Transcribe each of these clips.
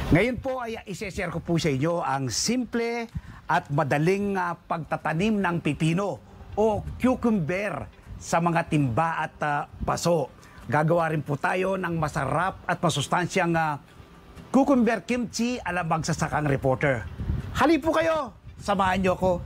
Ngayon po ay isi-share ko po sa inyo ang simple at madaling pagtatanim ng pipino o cucumber sa mga timba at paso. Gagawa rin po tayo ng masarap at masustansyang cucumber kimchi ala magsasakang reporter. Hali po kayo, samahan niyo ko.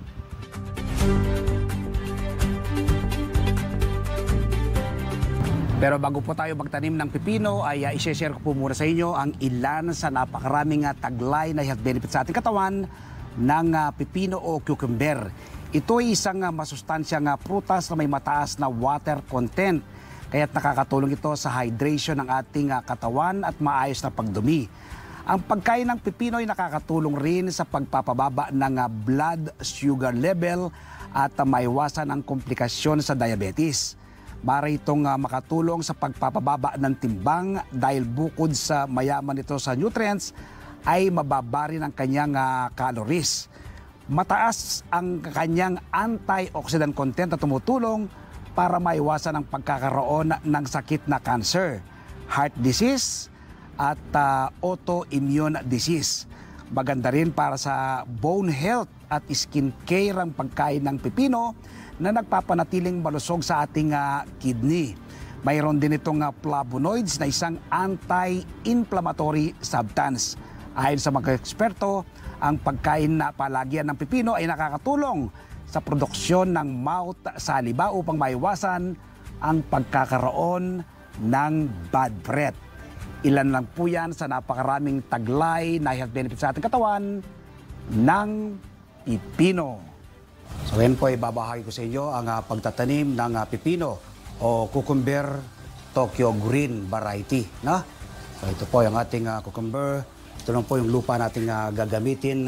Pero bago po tayo magtanim ng pipino, ay i-share ko po muna sa inyo ang ilan sa napakaraming taglay na health benefits sa ating katawan ng pipino o cucumber. Ito ay isang masustansyang prutas na may mataas na water content. Kaya't nakakatulong ito sa hydration ng ating katawan at maayos na pagdumi. Ang pagkain ng pipino ay nakakatulong rin sa pagpapababa ng blood sugar level at maiwasan ang komplikasyon sa diabetes. Maaari itong makatulong sa pagpapababa ng timbang dahil bukod sa mayaman ito sa nutrients ay mababa rin ang kanyang calories. Mataas ang kanyang antioxidant content na tumutulong para maiwasan ang pagkakaroon ng sakit na cancer, heart disease at autoimmune disease. Maganda rin para sa bone health at skin care ang pagkain ng pipino na nagpapanatiling malusog sa ating kidney. Mayroon din itong flavonoids na isang anti-inflammatory substance. Ayon sa mga eksperto, ang pagkain na palagyan ng pipino ay nakakatulong sa produksyon ng mouth saliva upang maiwasan ang pagkakaroon ng bad breath. Ilan lang po yan sa napakaraming taglay na health benefits sa ating katawan ng pipino. So ngayon po ibabahagi ko sa inyo ang pagtatanim ng pipino o cucumber Tokyo Green variety. No? So ito po yung ating cucumber. Ito lang po yung lupa nating gagamitin,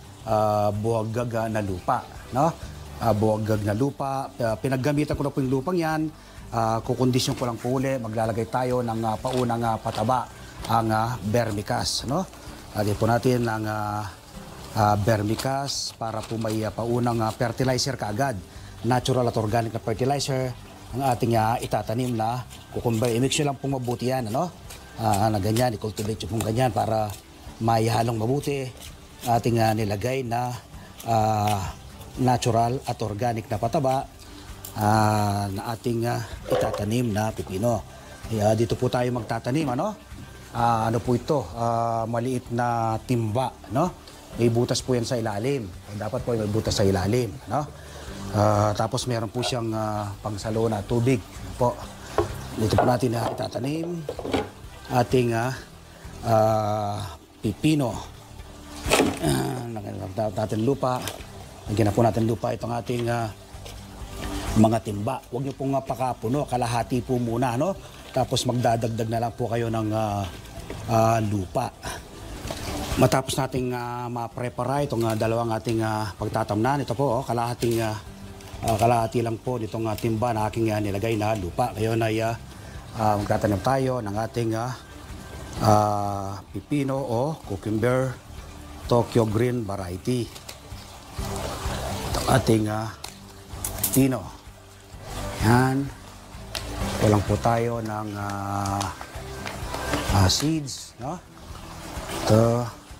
buwagag na lupa. No? Buwagag na lupa. Pinaggamitan ko na po yung lupang yan. Kukondisyon ko lang po uli. Maglalagay tayo ng paunang pataba, ang vermicast. No? Lagay po natin ang vermicast para po may paunang fertilizer kaagad. Natural at organic na fertilizer ang ating itatanim na cucumber. I-mix nyo lang pong mabuti yan. Ano? Na ganyan, i-cultivate nyo pong ganyan para maihalong mabuti ating nilagay na natural at organic na pataba na ating itatanim na pipino. Dito po tayo magtatanim. Ano? Ano po ito? Maliit na timba. No? May butas po yan sa ilalim. Dapat po may butas sa ilalim. No? Tapos meron po siyang pangsalo na tubig. Po. Dito po natin itatanim ating pipino. Natin lupa. Lagyan na po natin lupa itong ating mga timba. Huwag niyo pong pakapuno. Kalahati po muna. No? Tapos magdadagdag na lang po kayo ng lupa. Matapos nating ma-prepare itong dalawang ating pagtatamnan, ito po, kalahati lang po nitong timba na aking nilagay na lupa. Ngayon ay magtatanim tayo ng ating pipino o cucumber Tokyo Green variety. Itong ating pipino. Yan. Kulang po tayo ng seeds. No? Ito.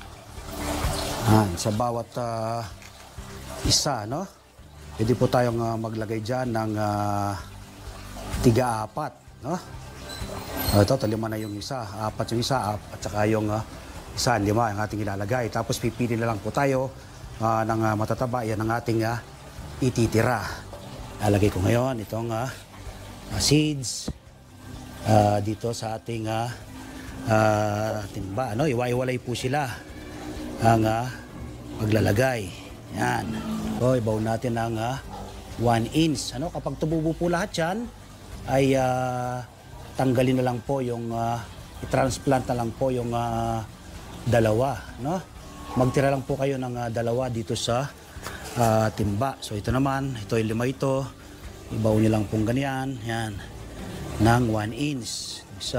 Sa bawat isa, no? Pwede po tayong maglagay dyan ng tiga-apat, no? Ito, lima na yung isa. Apat yung isa, at saka yung isa, lima ang ating ilalagay. Tapos pipili na lang po tayo ng matataba. Yan ang ating ititira. Lalagay ko ngayon itong seeds dito sa ating timba. No? Iwa-iwalay po sila ang maglalagay. Yan. So, ibaw natin ang 1 inch. Ano? Kapag tumubo po lahat yan, ay tanggalin na lang po yung, i-transplant na lang po yung dalawa. No? Magtira lang po kayo ng dalawa dito sa timba. So, ito naman, ito yung 5 ito. Ibaw nyo lang pong ganyan. Yan. Ng 1 inch.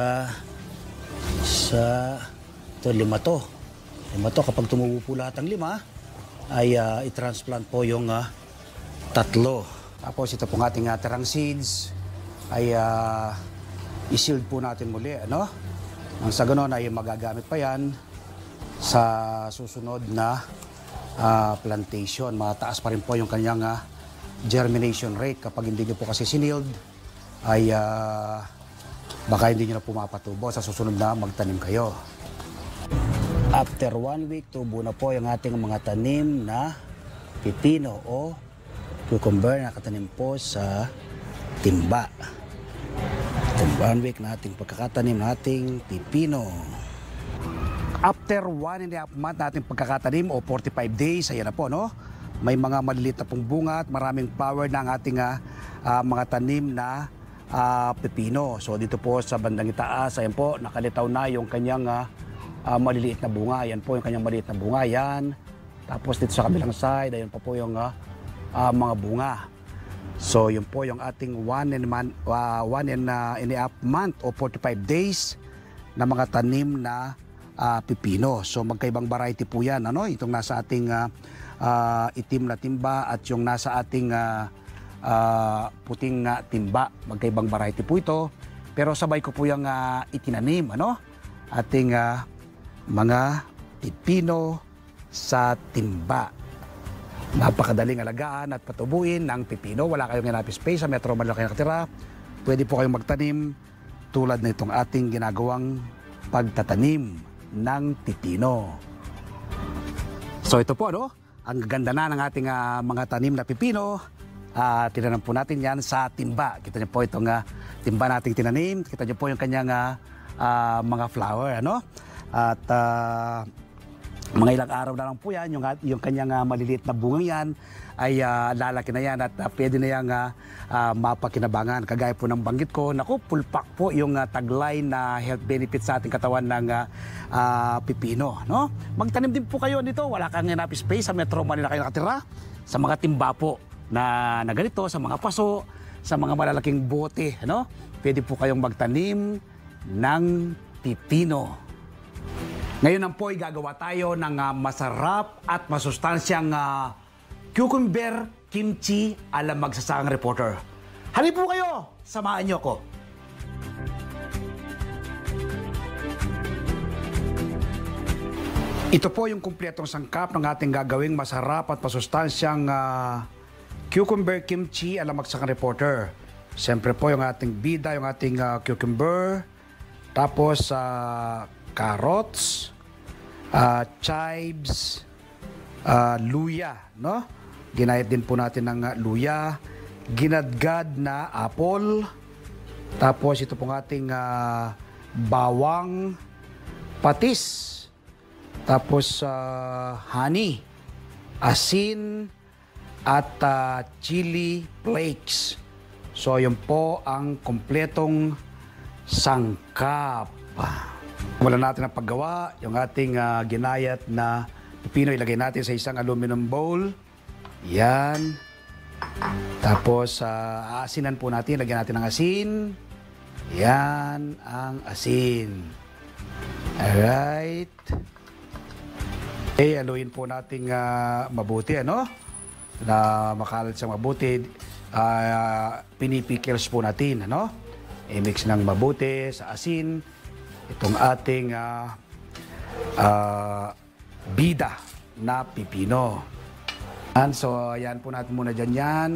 Ito 5 to. 5 to. Kapag tumubo po lahat ng 5, ay i-transplant po yung 3. Tapos ito pong ating tirang seeds ay i-shield po natin muli. Ano? Nang sa ganon ay magagamit pa yan sa susunod na plantation. Mataas pa rin po yung kanyang germination rate. Kapag hindi nyo po kasi sinild, ay baka hindi nyo na pumapatubo sa susunod na magtanim kayo. After 1 week, tubo na po yung ating mga tanim na pipino o cucumber na nakatanim po sa timba. After 1 week na ating pagkakatanim nating pipino. After 1.5 month nating pagkakatanim o 45 days, ayan na po, no? May mga maliliit na pong bunga at maraming flower na ang ating mga tanim na pipino. So dito po sa bandang itaas, ayan po, nakalitaw na yung kanyang maliliit na bunga. Ayan po yung kanyang maliliit na bunga, yan. Tapos dito sa kabilang side, ayan pa po yung mga bunga. So yun po yung ating 1.5 month o 45 days na mga tanim na pipino. So magkaibang variety po yan, ano? Itong nasa ating itim na timba at yung nasa ating puting timba. Magkaibang variety po ito. Pero sabay ko po yung itinanim, ano? Ating mga pipino sa timba. Napakadaling alagaan at patubuin ng pipino. Wala kayong enough space sa Metro Manila kayo nakatira. Pwede po kayong magtanim tulad na itong ating ginagawang pagtatanim ng pipino. So ito po, no? Ang ganda na ng ating mga tanim na pipino. Tinanim po natin yan sa timba. Kita niyo po itong timba nating tinanim. Kita niyo po yung kanyang mga flower, ano? At mga ilang araw na lang po yan, yung kanyang maliliit na bungang yan ay lalaki na yan at pwede na yang mapakinabangan. Kagaya po ng banggit ko, naku, pulpak po yung taglay na health benefits sa ating katawan ng pipino. No? Magtanim din po kayo nito, wala kang enough space sa Metro Manila kayo nakatira, sa mga timba po na ganito, sa mga paso, sa mga malalaking bote. No? Pwede po kayong magtanim ng pipino. Ngayon ang po ay gagawa tayo ng masarap at masustansyang cucumber kimchi ala magsasakang reporter. Halip po kayo, samahan niyo ko. Ito po yung kumpletong sangkap ng ating gagawing masarap at masustansyang cucumber kimchi ala magsasakang reporter. Siyempre po yung ating bida, yung ating cucumber, tapos carrots, chives, luya, no? Ginayat din po natin ng luya, ginadgad na apple, tapos ito pong ating bawang, patis, tapos honey, asin, at chili flakes. So yun po ang kompletong sangkap. Wala natin ang paggawa, yung ating ginayat na pipino ilagay natin sa isang aluminum bowl. Yan. Tapos aasinan po natin, lagyan natin ng asin. Yan ang asin. Alright. Okay, aluin po natin mabuti, ano? Na makalat siyang mabuti. Pinipikils po natin, ano? I-mix ng mabuti sa asin itong ating bida na pipino. So, ayan po natin muna dyan yan.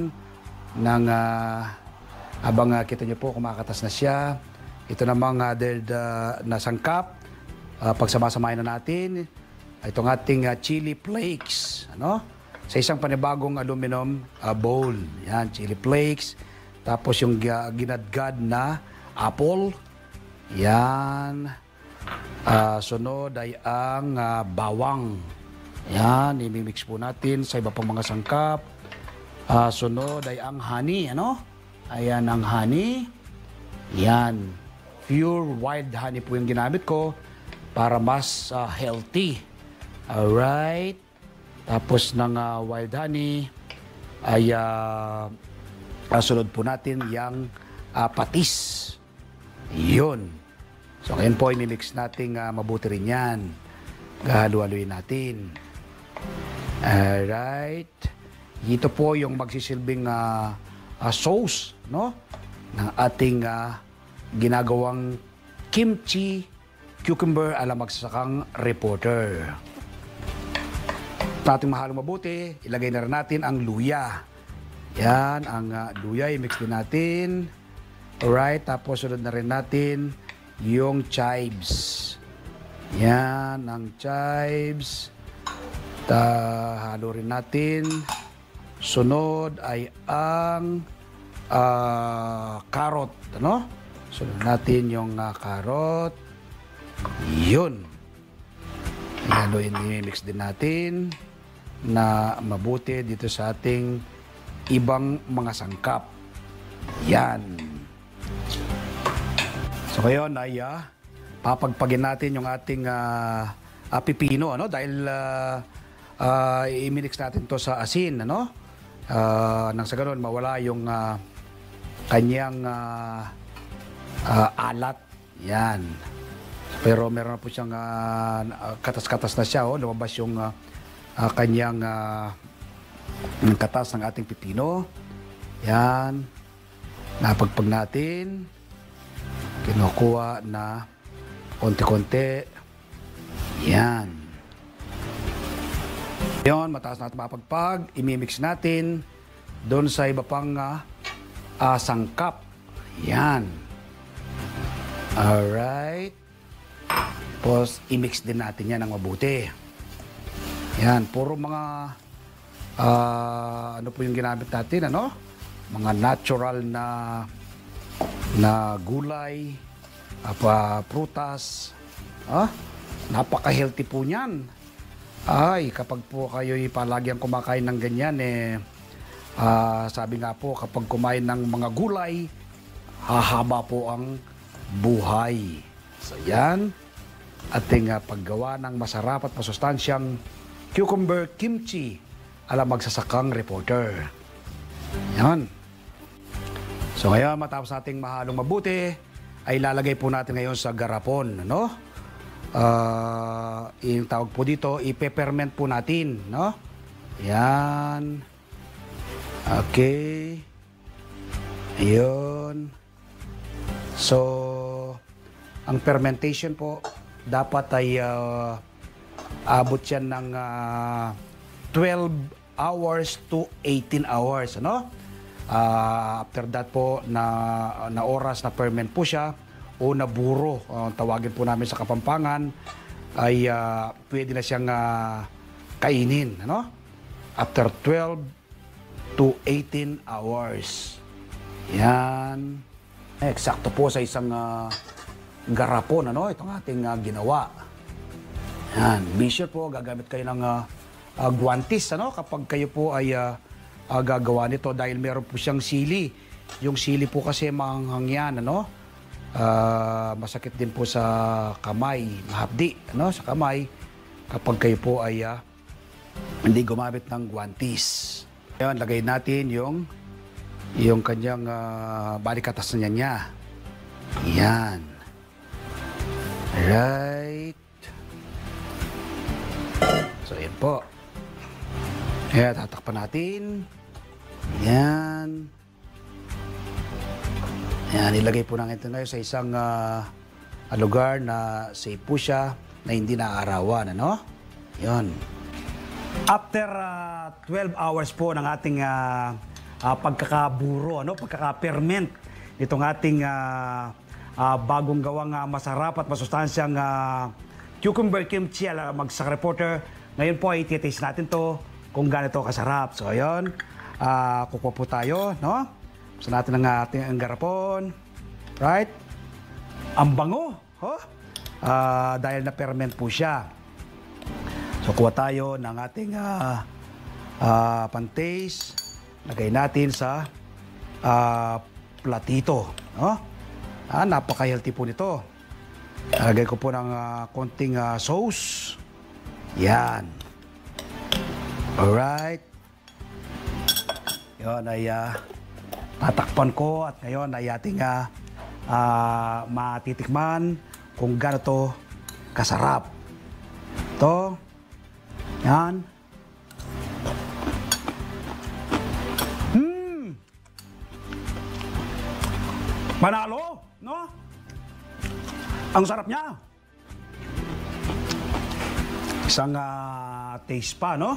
Habang kita nyo po, kumakatas na siya. Ito namang na sangkap. Pagsamasamahin na natin, itong ating chili flakes. Ano? Sa isang panibagong aluminum bowl. Yan, chili flakes. Tapos yung ginadgad na apple. Yan. Sunod ay ang bawang. Yan, imimix po natin sa iba pang mga sangkap. Sunod ay ang honey, ano? Ayan ang honey. Yan. Pure wild honey po yung ginamit ko para mas healthy. Alright. Tapos ng wild honey ay sunod po natin yung patis. Yun. So, ngayon po, imimix natin mabuti rin yan. Halo-haloyin natin. Alright. Ito po yung magsisilbing sauce, no? Ng ating ginagawang kimchi cucumber ala magsasakang reporter. Ating mahalong mabuti, ilagay na rin natin ang luya. Yan, ang luya, i-mix din natin. Alright, tapos sunod na rin natin yung chives. Yan, ang chives. Halo rin natin. Sunod ay ang carrot. Ano? Sunod natin yung carrot. Yun. Haluin, i-mix din natin na mabuti dito sa ating ibang mga sangkap. Yan. So ngayon ay papagpagin natin yung ating pipino, ano? Dahil i-mix natin to sa asin, ano? Nang sa ganoon mawala yung kanyang alat. Yan. Pero meron na po siyang katas-katas na siya, oh. Lumabas yung kanyang katas ng ating pipino. Yan. Napagpag natin. Kinukuha na konti-konti. Yan. Yon, mataas natin mapagpag. Imimix natin doon sa iba pang sangkap. Yan. Alright. Tapos, i-mix din natin yan ng mabuti. Yan, puro mga ano po yung ginamit natin, ano? Mga natural na gulay, prutas. Napaka-healthy po niyan. Ay, kapag po kayo palagi ang kumakain ng ganyan, sabi nga po, kapag kumain ng mga gulay, hahaba po ang buhay. So yan, ating paggawa ng masarap at masustansyang cucumber kimchi ala magsasakang reporter. Yan. So ngayon, matapos nating mahalong mabuti, ay lalagay po natin ngayon sa garapon, no? Yung tawag po dito, i-peppermint po natin, no? Yan. Okay. Ayun. So, ang fermentation po, dapat ay abot yan ng 12 hours to 18 hours, ano? After that po, na oras na ferment po siya, o naburo, tawagin po namin sa Kapampangan, ay pwede na siyang kainin, ano? After 12 to 18 hours. Yan. Eksakto po sa isang garapon, ano? Itong ating ginawa. Yan. Be sure po, gagamit kayo ng guantes, ano? Kapag kayo po ay gagawa nito, dahil meron po siyang sili. Yung sili po kasi manghangyan, ano? Masakit din po sa kamay, mahapdi, ano? Sa kamay, kapag kayo po ay hindi gumamit ng guantes. Yan, lagay natin yung kanyang balikatas na niya. Yan. Right. So, yan po. Ayan, tatakpan natin. Yan. Yan, ilagay po natin ito ngayon sa isang lugar na safe po siya, na hindi naaarawan, ano? Yan. After 12 hours po ng ating pagkakaburo, ano? Pagkaka-ferment itong ating bagong gawang masarap at masustansyang cucumber kimchi ala magsasakang reporter. Ngayon po ay titaste natin to kung gaano ito kasarap. So ayun, kukuha po tayo, no? Gusto natin ang ating garapon. Right? Ang bango, oh? Dahil na ferment po siya. So kuha tayo ng ating pan-taste. Lagay natin sa platito, no? Napaka-healthy po nito. Lagay ko po ng konting sauce. Yan. Alright. Yun ay tatakpan ko at ngayon ay ating matitikman kung gaano to kasarap. Ito. Yan. Manalo, no? Ang sarap niya. Isang taste pa, no?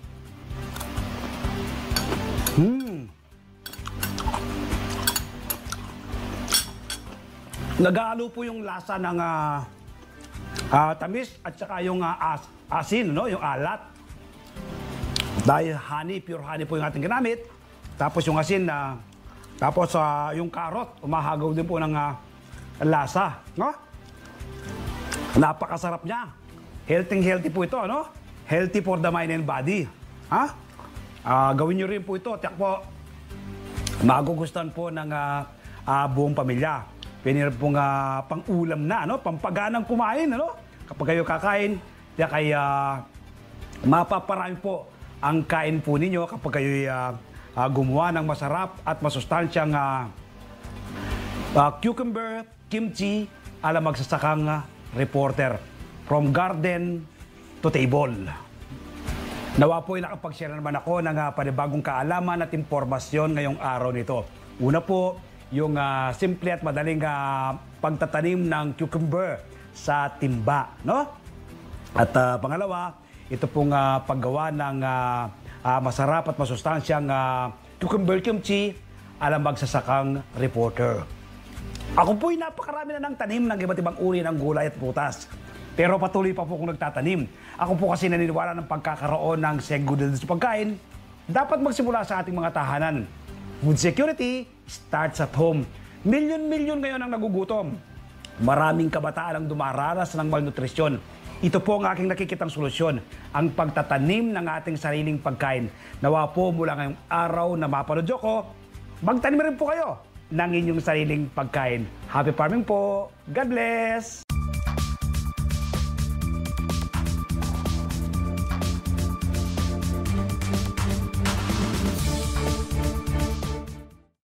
Nag-aalo po yung lasa ng tamis at saka yung asin, no? Yung alat. Dahil honey, pure honey po yung ating ginamit. Tapos yung asin tapos yung carrot, umahagaw din po ng lasa, no? Napakasarap niya. Healthy po ito, no? Healthy for the mind and body. Gawin niyo rin po ito. Tiyak po, magugustuhan po ng buong pamilya. Pwede rin pong pang-ulam na, no? Pampaganang kumain, ano? Kapag kayo kakain, tiyak ay mapaparami po ang kain po ninyo kapag kayo gumawa ng masarap at masustansyang cucumber, kimchi, ala magsasakang reporter. From garden to table. Nawa po ay nakapag-share naman ako ng panibagong kaalaman at impormasyon ngayong araw nito. Una po, yung simple at madaling pagtatanim ng cucumber sa timba, no? At pangalawa, ito pong paggawa ng masarap at masustansyang cucumber kimchi ala magsasakang reporter. Ako po'y napakarami na ng tanim ng iba't ibang uri ng gulay at prutas. Pero patuloy pa po akong nagtatanim. Ako po kasi naniniwala ng pagkakaroon ng seguridad sa pagkain, dapat magsimula sa ating mga tahanan. Food security starts at home. Milyon-milyon ngayon ang nagugutom. Maraming kabataan ang dumaranas ng malnutrisyon. Ito po ang aking nakikitang solusyon, ang pagtatanim ng ating sariling pagkain. Nawa po mula ngayong araw na mapanood ko, magtanim rin po kayo ng inyong sariling pagkain. Happy farming po! God bless!